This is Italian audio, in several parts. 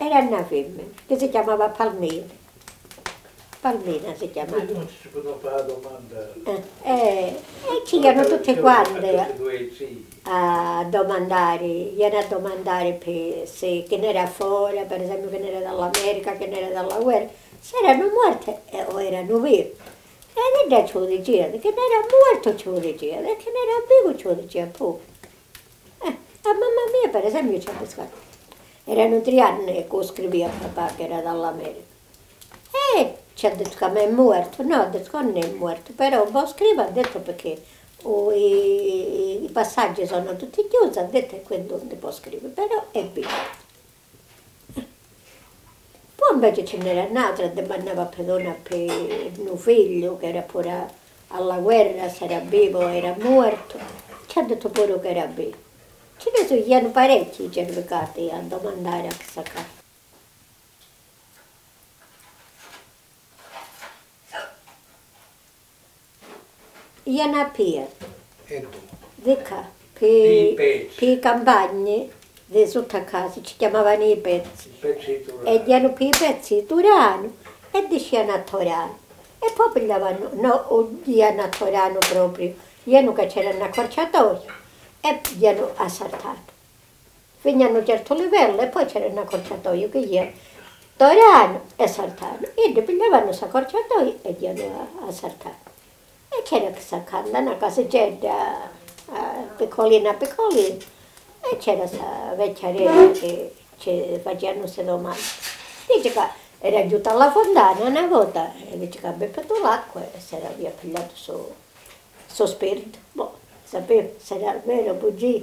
era una femmina che si chiamava Palmina. Palmina si chiamava. Non ci si può fare domanda. E ci erano tutte quante a domandare se che ne era fuori, per esempio che ne era dall'America, che ne era dalla guerra, se erano morte o erano vive. E da ci lo diceva, che ne era morto ci lo diceva, e che ne era vivo ci lo diceva pure. A mamma mia per esempio ci ha pescato. Erano 3 anni che scriveva a papà che era dall'America. E ci ha detto che me è morto, no, ha detto che non è morto, però può scrivere, ha detto perché i passaggi sono tutti chiusi, ha detto che quindi non può scrivere, però è vivo. Poi invece ce n'era un'altra che andava per mio figlio, che era pure alla guerra, se era vivo o era morto, ci ha detto pure che era vivo. Ce ne sono parecchi cercati a domandare a questa casa. Iana Pia, E tu? di qua, per campagne, di sotto a casa, ci chiamavano i pezzi. E diano per i pezzi di Turano e dicevano a Torano. E poi pigliavano, no, diano a Torano proprio, diano che c'era un accorciatoio e diano assaltato. Venivano certo livello e poi c'era un accorciatoio che io Torano e Sartano. E pigliavano questo accorciatoio e diano assaltato. E c'era questa casa, una caseggietta piccolina piccolina, e c'era questa vecchiarella che ci facevano queste domande. Dice che era giù alla fontana una volta, e dice che aveva bevuto l'acqua e si era via pigliato suo spirito. Boh, sapeva se era vero o bugia.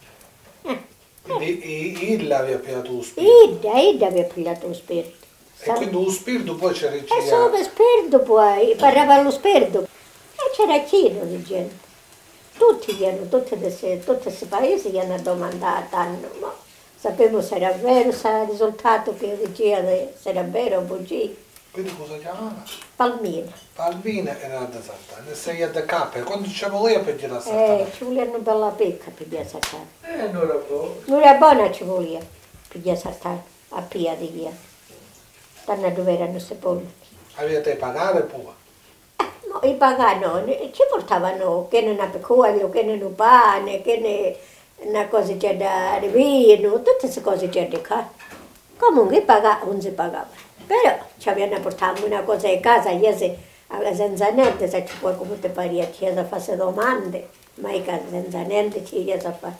Quindi Illa aveva pigliato lo spirito. Ida aveva pigliato lo spirito. E quindi lo spirito poi ci E riceveva. solo spirito poi, parlava lo spirito. E c'era chino di gente. Tutti questi paesi gli hanno domandato, ma sapevamo se era vero, se era il risultato che diceva se era vero o bugia. Quindi cosa chiamava? Palmina. Palmina era da saltare, ne sei da capo, quando ci voleva per girare a saltare. Ci voleva una bella picca per via saltare. Non era buono. Non era buona ci voleva per via saltare, a Pia di via. Danno dove erano sepolti. Avete pagare pure? No, i pagani ci portavano che non ha cuoio, che non ha pane, che ne una cosa c'è da vino, tutte queste cose c'è di qua. Comunque non si pagava. Però ci avevano portato una cosa in casa, io senza niente, se ci puoi come te pare, ci a fare domande, ma in casa senza niente ci riesco a fare.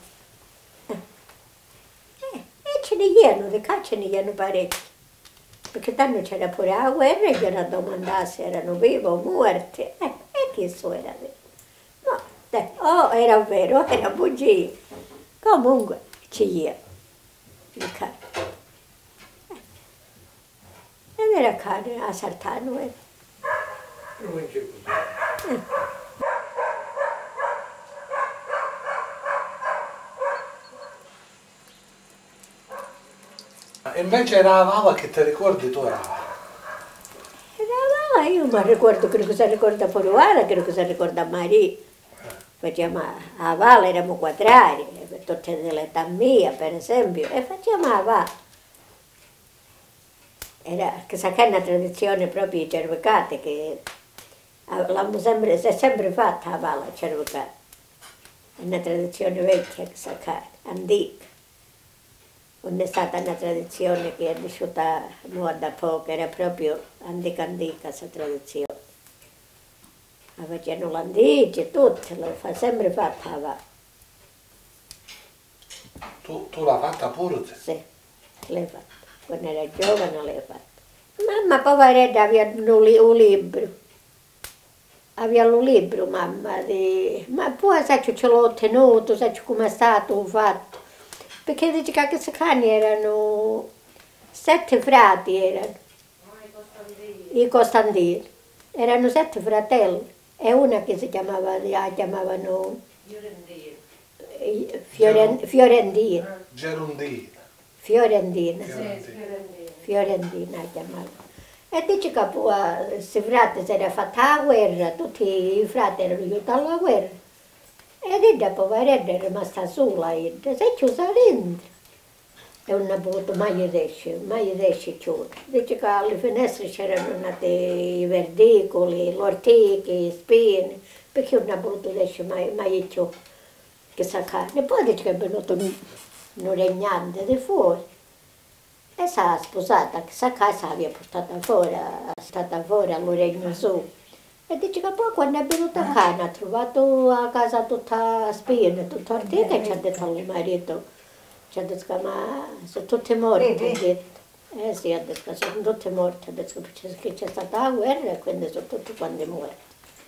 E ce ne erano, di qua ce ne erano parecchi. Perché tanto c'era pure la guerra e gli hanno domandato se erano vivi o morti. E chi so era vero? No, o era vero o era bugia. Comunque ci era. Di qua. Ed era carne a Sartano. Non c'è così. E invece era la Vala che ti ricordi tu era? Era io mi ricordo che cosa ricorda pure Vala, che cosa ricorda Maria. Facciamo a Vala, eravamo quadrari, per tutte l'età mia per esempio, e facciamo a Vala. Era questa che è una tradizione proprio di Cervicate, che si è sempre fatta a Vala, Cervicate. È una tradizione vecchia, questa che antica. Non è stata una tradizione che è vissuta da poco, era proprio antica questa tradizione. La facevano l'andice, tutte, l'ho sempre fatta a Vala. Tu l'hai fatta pure? Sì, l'hai fatta. Quando era giovane l'hai fatta. Mamma poveretta aveva un libro. Aveva un libro mamma, ma poi sai ce l'ho ottenuto, sai come è stato fatto. Perché dice che questi cani erano 7 frati, erano. I Costantini. Erano 7 fratelli. E una che si chiamava, la chiamavano Fiorentina. Gerondina. Fiorentina. Fiorentina la chiamavano. E dice che poi questi frati si era fatta la guerra, tutti i frati erano aiutati alla guerra. E Ida poveretta è rimasta sola, si è chiusa dentro. è un avuto mai riesce più. Dice che alle finestre c'erano nati i verdicoli, le ortiche, le spine, perché non ha voluto riesce mai più che sa carne. Poi dice che è venuto un regnante di fuori e si è sposata, che sa casa aveva portata fuori, è stata fuori al regno suo. E dice che poi quando è venuta a casa ha trovato a casa tutta spine, tutta ortica e ci ha detto al marito. Ci ha detto che ma sono tutte morte, ha detto. Sì, ha detto che sono tutte morte, ha detto che c'è stata la guerra e quindi sono tutti quanti morti.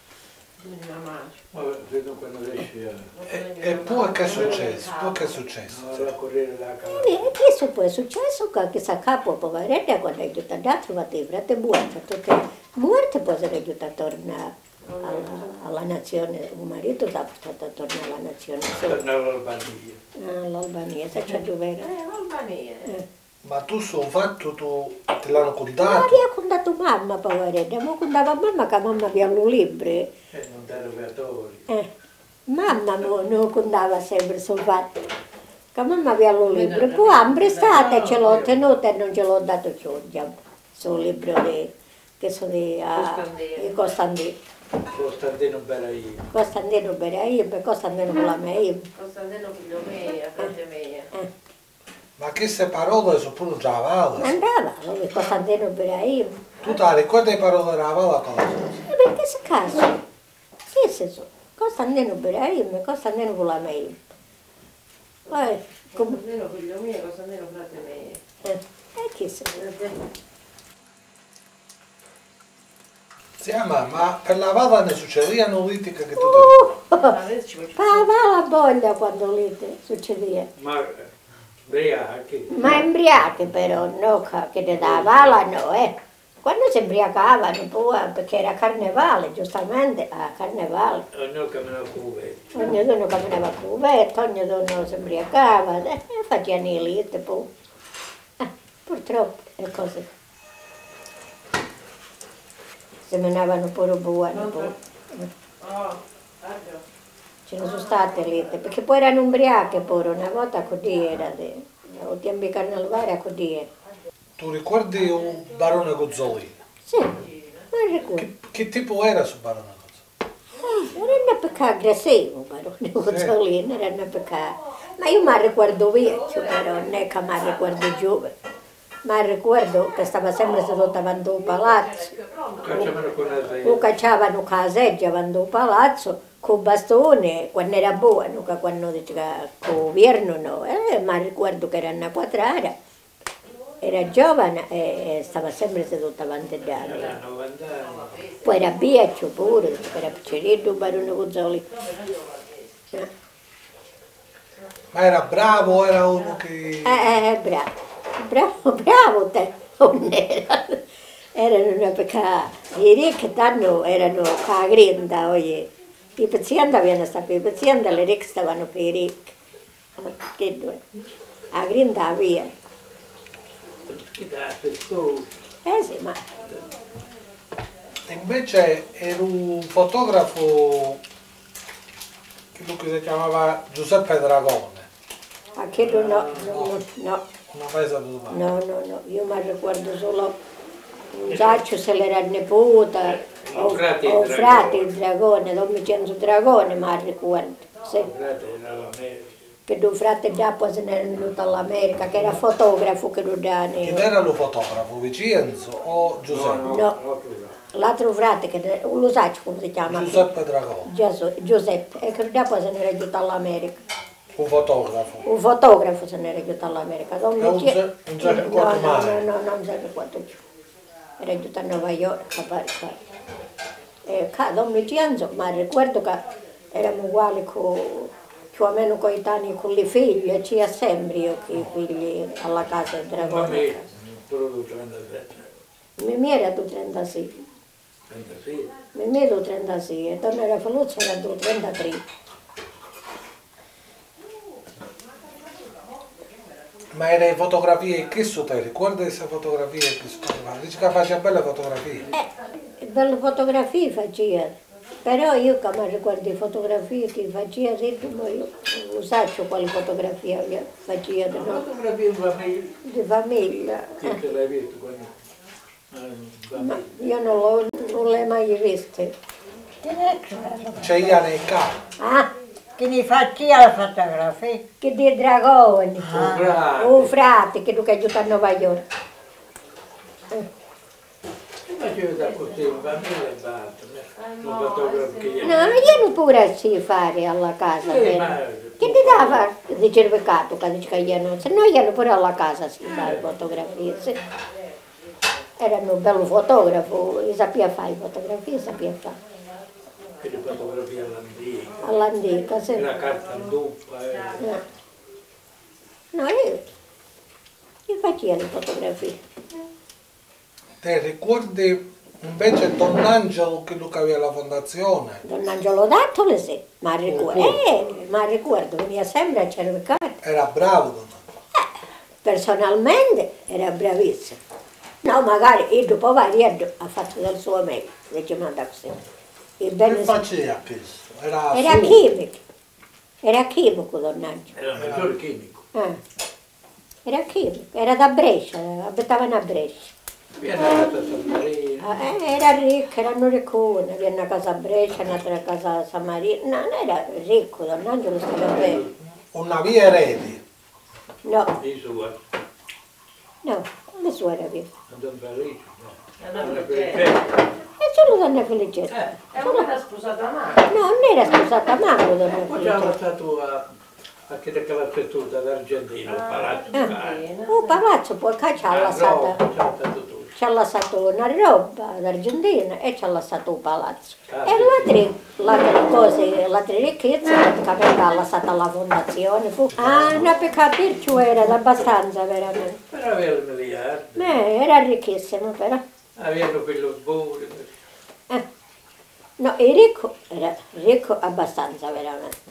E poi che è successo? Poi che è successo? E questo poi è successo che sa capo poveretta quando è aiutata a trovare i frati morti, tutte morte poi si è aiutata a tornare alla nazione, un marito si è portato a tornare alla nazione. Tornare all'Albania. All'Albania, se c'è giovere. L'Albania. Ma tu sul fatto te l'hanno Ma contato? aveva contato mamma, poveretta, ma contava mamma che mamma aveva un libro. Non derogatori. Mamma non contava sempre sul fatto che mamma aveva un libro, poi ha prestato e ce l'ho tenuto e non ce l'ho dato più, sul libro che sono di Costantino. Costantino Beraino. Costantino Beraino, Costantino Bulameino. Costantino figlio mio, frate mio. Ma queste parole sono pure già valle? Andava, Costantino Beraino. Tu ti ricordi le parole della valle cosa? Perché si caso? Che se so? Costantino Beraino, Costantino Bulameino. Poi, Costantino figlio mio, Costantino frate mio. e chi se Sì, ma per la valle ne succedevano litighe che tu ti... Adesso ci la voglia quando lì succedeva. Ma briachi. Ma embriache però, no, che ti dava la no, Quando si imbriacavano poi, perché era carnevale, giustamente, a carnevale. Ognuno camminava con cuvette. Ognuno camminava con cuvetta, ognuno si imbriacava, e facevano i liti poi. Purtroppo è così. Si menavano pure buoni poi. Ce ne sono state liti, perché poi erano ubriache pure, una volta così era, o tempi carnevale così era. Tu ricordi un barone Gozzolino? Sì, non ricordo. Che tipo era su barone Gozzolino? Era una pecca aggressivo, barone Gozzolino, era una pecca. Ma io mi ricordo vecchio, però non è che mi ricordo giovane. Ma ricordo che stava sempre seduto davanti al palazzo. Cacciavano con la Lo cacciavano con la seggia davanti al palazzo, con il bastone, quando era buono, che quando diceva che il governo no. Ma ricordo che era una quadrara, era giovane e stava sempre seduto davanti a lui. 90 anni. Poi era vecchio pure, era piccerino, barone Gozzoli. Ma era bravo, era uno che... Bravo te, non era. Erano una pecca, i ricchi tanto erano con la grinda, oye. I pazienti avevano stato i pazienti, le ricche stavano per i ricchi. Che due. La grinda via. Sì, ma Invece era un fotografo che si chiamava Giuseppe Dragone. anche no, Non mai saputo fare. no, io mi ricordo solo un giaccio se l'era nipote, o frate il dragone, Don Vincenzo Dragone, mi ricordo. Sì. Che due frate già poi se n'era venuto all'America, che era fotografo che lo Chi danno. era lo fotografo? Vincenzo o Giuseppe? No, l'altro frate, che lo sai come si chiama? Giuseppe Dragone. Giuseppe, e che dopo se n'era aiutato all'America. Un fotografo. Un fotografo se n'era aiutato all'America. Non si ricorda mai. No, non si ricorda più. Era aiutato a New York a fare. E Don Vincenzo, ma ricordo che eravamo uguali più o meno coetanei con le figlie, ci ha sempre io che i figli alla casa del Dragone. Mimì era 36. Mimì era 36 e Don era Faluzzo era 33. Ma era fotografie che su te, ricordi queste fotografie che si facevano? Dici che faceva belle fotografie. Belle fotografie faceva. Però io che mi ricordo le fotografie che faceva, io usaccio quale fotografia faceva La fotografia in famiglia. di famiglia. Che ce l'hai visto quando? Ma io non le mai viste. C'è nei campi. Ah, Che mi faceva la fotografia? che dei dragoni. Bravo. Un frate che tu che aiuta a Nuova York. Facevo da così in famiglia e basta. Non fotografo che io. No, io non pure si fare alla casa. Sì, vero? ma- Che ti dà fare di cervicato che dice che io non, se no io pure alla casa si fa le fotografie. Sì. Era un bello fotografo, sapeva fare fotografie, sapeva fare. Che le fotografie all'antica. All'antica, sì. La carta in duppa. No, io facevo le fotografie. Te ricordi invece Don Angelo, quello che aveva la fondazione? Don Angelo Dattole sì, ma ricordo, veniva sempre a cercare. Era bravo Don Angelo. Personalmente era bravissimo. No, magari io dopo variando ha fatto del suo meglio, diciamo così. Che Ebbene, faceva questo? Era era suo. chimico. Era chimico Don Angelo. Era il maggior chimico. Era chimico, era da Brescia, abitavano a Brescia. Viene a casa San Marino. Era ricco, erano ricconi, viene a casa a Brescia, un'altra a casa a San Marino. No, non era ricco, Don Angelo stava bene. Una via eredi. No, Di sua. no, le sue era via. Don Felice. Era Era Felice. perfetto. E solo Donna Felicetta. E non era sposata mai. No, non era sposata manco Donna Poi c'era Felicetta. stato a che la settuta d'Argentino, il palazzo. Un palazzo poi che ci ha lasciato. C'era stato tutto. Ci ha lasciato una roba d'Argentina e ci ha lasciato un palazzo. Ah, E l'altre cose, l'altre ricchezze, praticamente ha lasciato alla fondazione. No, per capirci era abbastanza veramente. Però aveva il miliardo. Era ricchissimo però. Avevano quello buono. No, era ricco abbastanza veramente.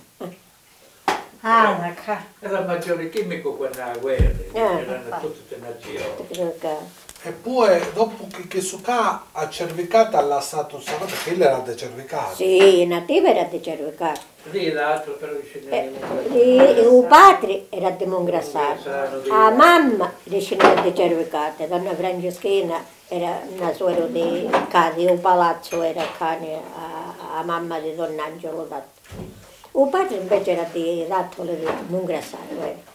Ah, una casa. Era il maggiore chimico quando la guerra. Erano infatti. tutte nazioni. Credo che- E poi dopo che su qua a Cervicato ha lasciato Salvatore, perché lui era di Cervicato. Sì, nativo era di Cervicato. Lì l'altro però scendeva Il padre era di Mongrassano, Mongrassano, sì. la mamma era di Cervicato, donna Franceschina era una suora di casa, il palazzo era cane a mamma di Don Angelo Datto. Il padre invece era di Dattole di Mongrassano.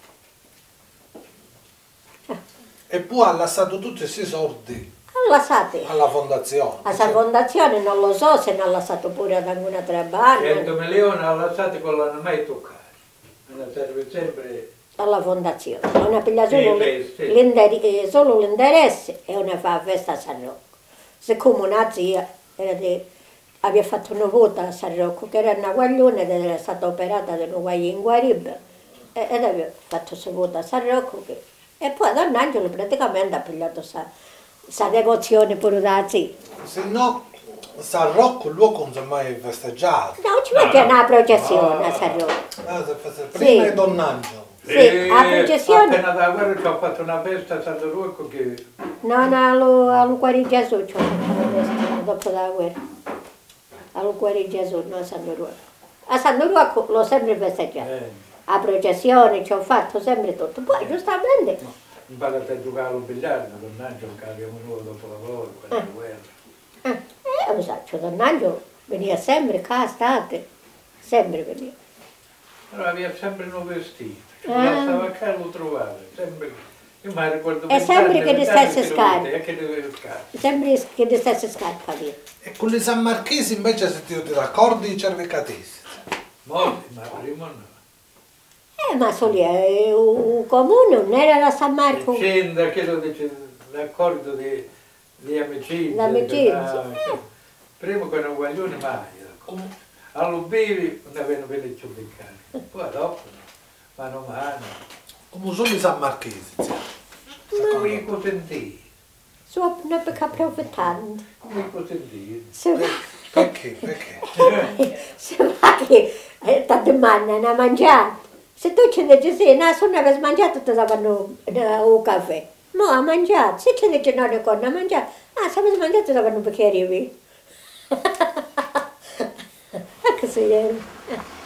E poi ha lasciato tutti questi soldi Lasciate. alla fondazione. A questa fondazione non lo so se ne ha lasciato pure ad un'altra parte. 100 milioni ha lasciato che non l'hanno mai toccato. Non serve sempre. Alla fondazione, non ha pigliato solo Sì. solo l'interesse e non fa festa a San Rocco. Siccome una zia aveva fatto una volta a San Rocco, che era una guaglione ed era stata operata di una guaglia inguaribile, ed aveva fatto questa volta a San Rocco, e poi Don Angelo praticamente ha pigliato questa devozione pure da zia. Se no, San Rocco lui non si è mai festeggiato. No, ci mette una processione a San Rocco. Prima Sì. di Don Angelo. Sì, a processione. Appena dalla guerra ci ho fatto una festa a San Rocco che No, allo cuore di Gesù ci ho fatto la festa dopo la guerra. Allo cuore di Gesù, non a San Rocco. A San Rocco l'ho sempre festeggiato. A processione ci ho fatto sempre tutto. Poi giustamente, imparato a giocare allo biliardo, Don Angelo che abbiamo nuovo dopo la guerra. lo so, Don Angelo veniva sempre qua, estate, sempre veniva. Però aveva sempre nuovo vestito. Stava a casa lo trovava, sempre. Io mi ricordo E sempre che di stesse scarpe. E che di scarpe. Sempre che di stesse scarpe aveva. E con i San Marchesi invece siete tutti d'accordo i cervicatesi. Molti, ma prima no. Ma solo il comune non era da San Marco. Scenda, che lo dice, l'accordo di amicizia. L'amicizia, Prima con un guaglione mai. All'ubivi non avevano venuto più beccati. Poi dopo, mano a mano. Come sono i San Marchesi? Come i cosentini. Solo perché approfittando. Come i cosentini. Perché? Se va che ti mandano a mangiare. Se tu ci dici sì, no, se non avessi mangiato ti davano un caffè. No, ha mangiato. Se ci dici no, non ha mangiato. Se avessi mangiato ti davano un bicchiere di vino. che si viene.